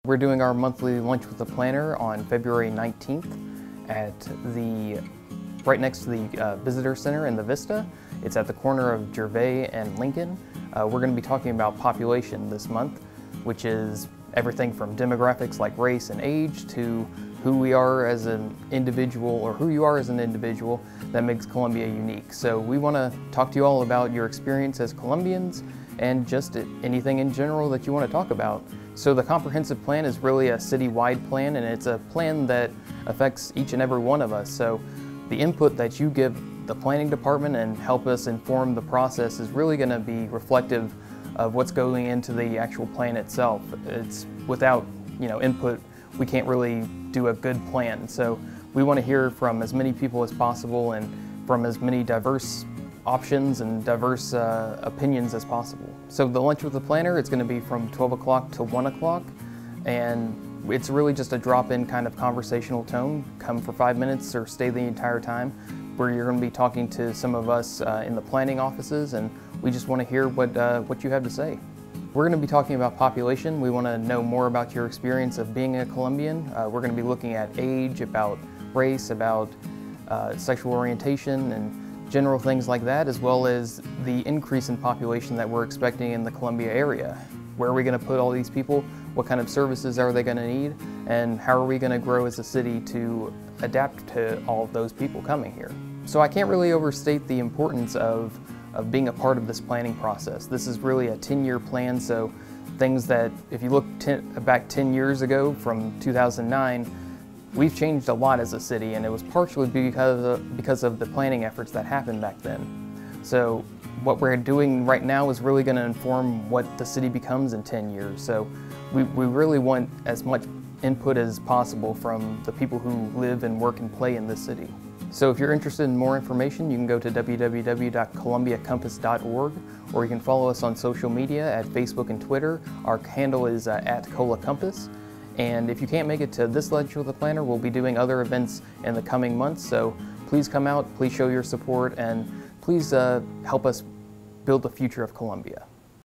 We're doing our monthly Lunch with the Planner on February 19th right next to the Visitor Center in the Vista. It's at the corner of Gervais and Lincoln. We're going to be talking about population this month, which is everything from demographics like race and age to who we are as an individual, or who you are as an individual that makes Columbia unique. So we want to talk to you all about your experience as Columbians and just anything in general that you want to talk about. So the comprehensive plan is really a city-wide plan, and it's a plan that affects each and every one of us. So the input that you give the planning department and help us inform the process is really going to be reflective of what's going into the actual plan itself. It's without input, we can't really do a good plan. So we want to hear from as many people as possible and from as many diverse options and diverse opinions as possible. So the Lunch with the Planner, it's going to be from 12 o'clock to 1 o'clock, and it's really just a drop-in kind of conversational tone. Come for 5 minutes or stay the entire time, where you're going to be talking to some of us in the planning offices, and we just want to hear what you have to say. We're going to be talking about population. We want to know more about your experience of being a Columbian. We're going to be looking at age, about race, about sexual orientation, and general things like that, as well as the increase in population that we're expecting in the Columbia area. Where are we going to put all these people? What kind of services are they going to need? And how are we going to grow as a city to adapt to all of those people coming here? So I can't really overstate the importance of being a part of this planning process. This is really a 10-year plan, so things that, if you look back 10 years ago from 2009, we've changed a lot as a city, and it was partially because of the planning efforts that happened back then. So what we're doing right now is really going to inform what the city becomes in 10 years. So we really want as much input as possible from the people who live and work and play in this city. So if you're interested in more information, you can go to www.columbiacompass.org, or you can follow us on social media at Facebook and Twitter. Our handle is @ColaCompass. And if you can't make it to this Lunch with the Planner, we'll be doing other events in the coming months. So please come out, please show your support, and please help us build the future of Columbia.